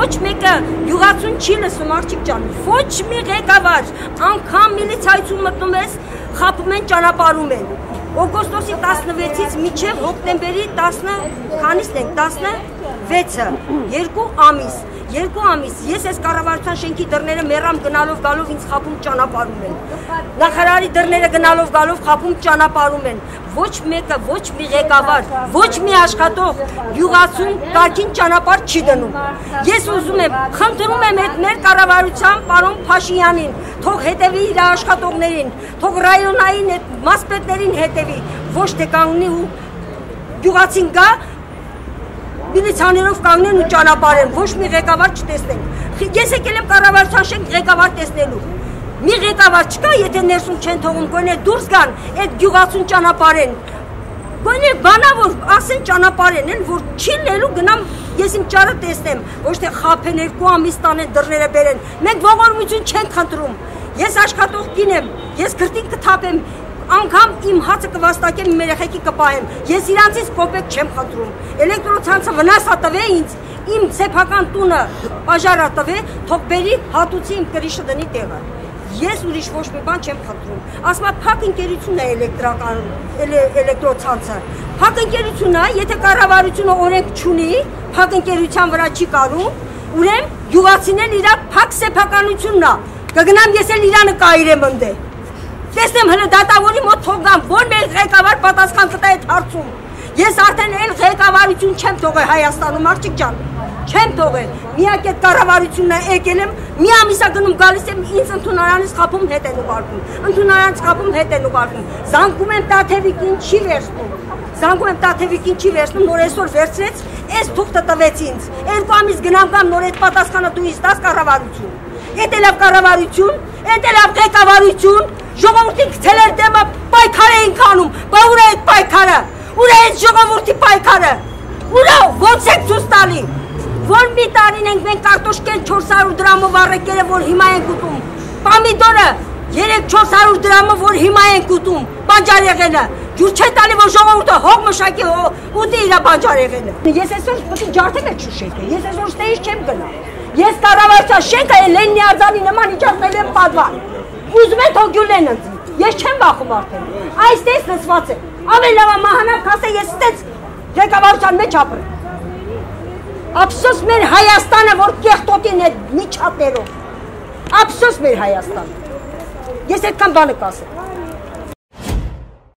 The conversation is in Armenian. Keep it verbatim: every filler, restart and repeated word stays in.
ոչ մեկը յուղացուն չի լսում աղջիկ ջան, ոչ մի ղեկավար, անգամ միլիցիայցուն մտնում ես, խաբում են, ճանապարհում են։ Օգոստոսի տասնվեցից մինչև հոկտեմբերի տասը քանիսն ենք, տասնվեցը, երկու ամիս, երկու ամիս, ես այս կառավարության շենքի դռները մեռամ գնալով գալով ինձ խաբում ճանապարհում են։ Նախարարի դռները գնալով գալով խաբում ճանապարհում են։ Ոչ մեկը, ոչ մի ղեկավար, ոչ մի աշխատող յուղացուն կարգին ճանապարհ չի դնում։ Ես ուզում եմ, խնդրում եմ այդ մեր կառավարության պարոն Փաշինյանին, թող հետևի իր աշխատողներին, թող ռայոնային այդ մասպետներին հետևի, ոչ թե կանգնի ու յուղացին գա միլիցիաներով կանգնեն ու ճանապարհեն, ոչ մի ղեկավար չտեսնենք։ Ես եկել եմ կառավարության շենք ղեկավար տեսնելու։ Մի ղեկավար չկա, եթե ներսում չեն թողում, գոնե դուրս գան, այդ գյուղացուն ճանապարհեն։ Գոնե բանավոր ասեն ճանապարհեն, են որ չի լելու գնամ ես իմ ճարը տեսնեմ, ոչ թե խափեն երկու ամիս տանեն դռները բերեն։ Մենք ողորմություն չենք խնդրում։ Ես աշխատող կին եմ, ես քրտին կթափեմ, անգամ իմ հացը կվաստակեմ, իմ երեխեքի կպահեմ։ Ես իրանցից կոպեկ չեմ խնդրում։ Էլեկտրոցանցը վնաս ա տվե ինձ, իմ սեփական տունը բաժար ա տվե, թող բերի հատուցի իմ կրիշը դնի տեղը։ Ես ուրիշ ոչ մի բան չեմ խնդրում։ Ասում եմ փակ ընկերությունն է էլեկտրական էլեկտրոցանցը։ Փակ ընկերությունն է, եթե կառավարությունը օրենք չունի, փակ ընկերության վրա չի կարում, ուրեմն յուղացիներն իր փակ սեփականությունն է։ Կգնամ ես էլ իրանը կայրեմ ընդե։ Տեսնեմ հələ դատավորի մոտ թող գամ, որ մեր ղեկավար պատասխան կտա այդ հարցում։ Ես արդեն էլ ղեկավարություն չեմ թողել Հայաստանում, աղջիկ ջան։ Չեմ թողել։ Միակ այդ կառավարությունն է եկել եմ, մի ամիսա գնում գալիս եմ, ինձ ընդունարանից խափում հետ են ուղարկում։ Ընդունարանից խափում հետ են ուղարկում։ Զանգում եմ Տաթևիկին չի վերցնում։ Զանգում եմ Տաթևիկին չի վերցնում, նոր այսօր վերցրեց, այս թուղթը տվեց ինձ։ Երկու ամիս գնամ գամ նոր այդ պատասխանը դու ինձ տաս կառավարություն։ Էդ էլ կառավարություն, էդ էլ ղեկավարություն, ժողովրդի քցելեր դեմը պայքար էին քանում, բա ուր է այդ պայքարը։ Ուր է այդ ժողովրդի պայքարը։ Ուր է, ո՞նց եք ցույց տալի։ Որ մի տարին ենք մենք կարտոշկեն չորս հարյուր դրամով առեկերը, որ հիմա ենք ուտում։ Պամիդորը երեք-չորս հարյուր դրամով, որ հիմա ենք ուտում։ Բանջարեղենը ջուր չէ տալի, որ ժողովուրդը հող մշակի ուտի իր բանջարեղենը։ Ես այսօր պետք է ջարդեմ այդ շուշեկը։ Ես այսօր ստեյից չեմ գնա։ Ես կառավարության շենքը Լենինի արձանի նման իջացնել եմ պատվան։ Ուզում են թող գյուլեն ընձի։ Ես չեմ բախում արդեն։ Այստեղ լսված է։ Ավելի լավ մահանամ քասե ես ստեց ղեկավարության մեջ ապրեմ։ Ափսոս մեր Հայաստանը, որ կեղտոտին այդ միջատերով։ Ափսոս մեր Հայաստանը։ Ես այդքան բանը կասեմ։